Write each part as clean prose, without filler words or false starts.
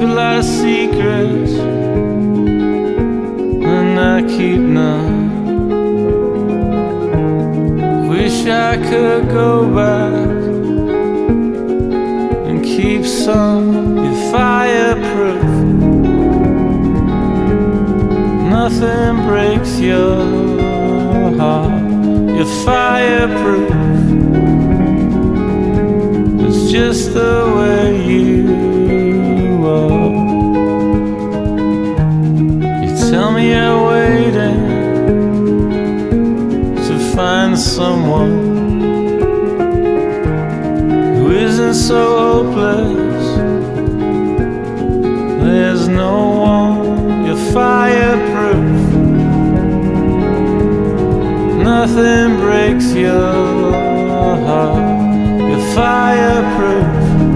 a lot of secrets, and I keep none. Wish I could go back and keep some. You're fireproof. Nothing breaks your heart. You're fireproof. It's just the way you are. You tell me you're waiting to find someone who isn't so hopeless. There's no one. You're fireproof. Nothing breaks your heart. You're fireproof.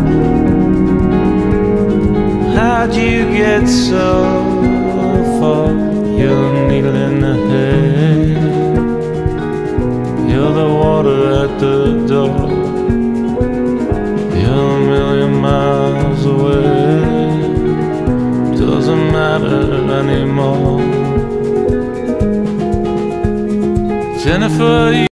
How'd you get so far? You're a needle in the hay. You're the water at the door. You're a million miles away. Doesn't matter anymore. Jennifer,